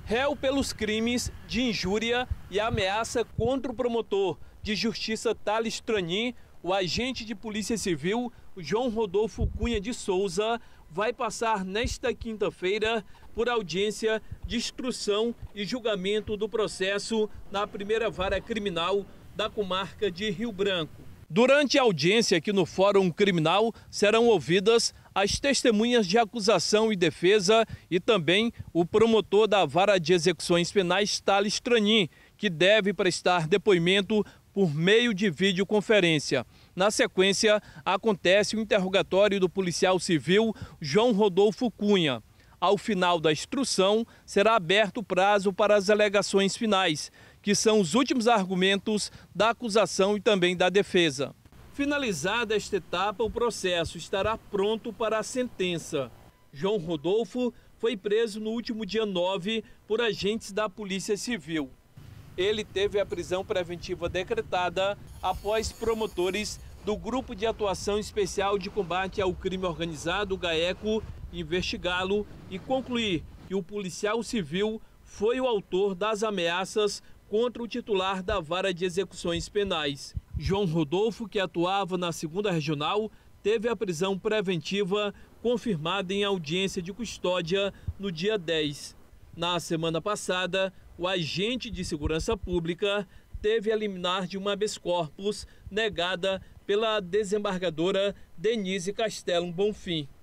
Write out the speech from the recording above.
Réu pelos crimes de injúria e ameaça contra o promotor de justiça Thales Tranin, o agente de polícia civil João Rodolfo Cunha de Souza vai passar nesta quinta-feira por audiência de instrução e julgamento do processo na primeira vara criminal da comarca de Rio Branco. Durante a audiência aqui no Fórum Criminal serão ouvidas as testemunhas de acusação e defesa e também o promotor da Vara de Execuções Penais, Thales Tranin, que deve prestar depoimento por meio de videoconferência. Na sequência, acontece o interrogatório do policial civil João Rodolfo Cunha. Ao final da instrução, será aberto o prazo para as alegações finais, que são os últimos argumentos da acusação e também da defesa. Finalizada esta etapa, o processo estará pronto para a sentença. João Rodolfo foi preso no último dia 9 por agentes da Polícia Civil. Ele teve a prisão preventiva decretada após promotores do Grupo de Atuação Especial de Combate ao Crime Organizado, GAECO, investigá-lo e concluir que o policial civil foi o autor das ameaças contra o titular da Vara de Execuções Penais. João Rodolfo, que atuava na 2ª Regional, teve a prisão preventiva confirmada em audiência de custódia no dia 10. Na semana passada, o agente de segurança pública teve a liminar de um habeas corpus negada pela desembargadora Denise Castellum Bonfim.